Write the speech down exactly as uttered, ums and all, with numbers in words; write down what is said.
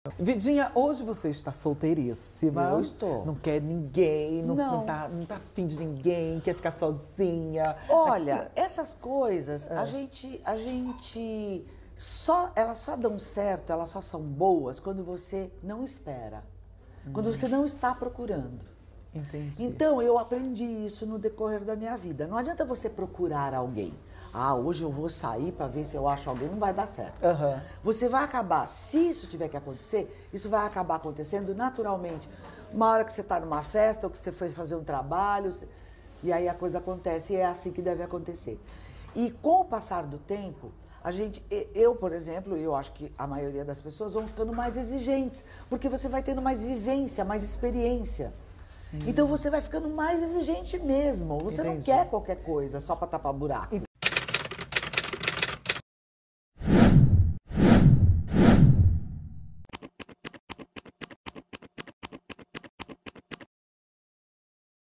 Vidinha, hoje você está solteiríssima. Eu estou. Não quer ninguém, não, Não. não, tá, não tá afim de ninguém, quer ficar sozinha. Olha, essas coisas, É. a gente, a gente só, elas só dão certo, elas só são boas quando você não espera, quando você não está procurando. Entendi. Então, eu aprendi isso no decorrer da minha vida. Não adianta você procurar alguém. Ah, hoje eu vou sair para ver se eu acho alguém, não vai dar certo. Aham. Você vai acabar, se isso tiver que acontecer, isso vai acabar acontecendo naturalmente. Uma hora que você está numa festa ou que você foi fazer um trabalho, e aí a coisa acontece e é assim que deve acontecer. E com o passar do tempo, a gente, eu, por exemplo, eu acho que a maioria das pessoas vão ficando mais exigentes, porque você vai tendo mais vivência, mais experiência. Então você vai ficando mais exigente mesmo. Você não Entendi. quer qualquer coisa só para tapar buraco.